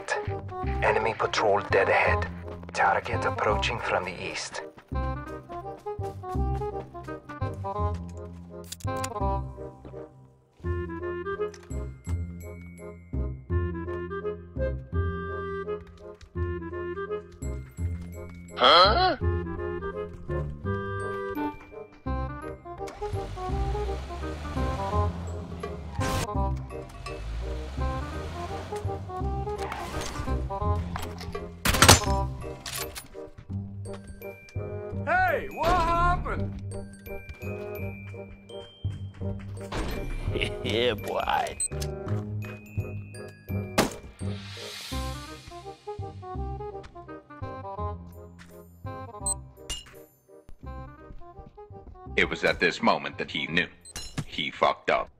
hit. Enemy patrol dead ahead. Target approaching from the east. Huh? Hey, what happened? Yeah, boy. It was at this moment that he knew. He fucked up.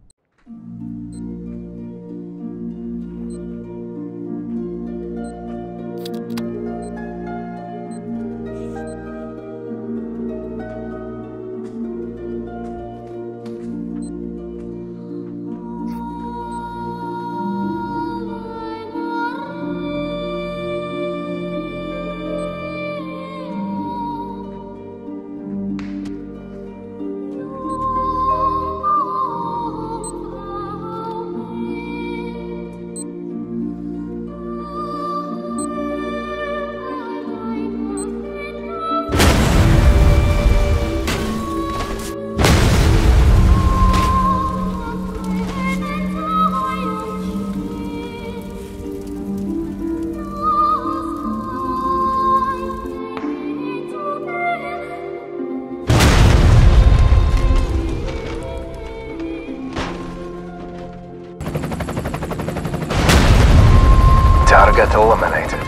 Target eliminated.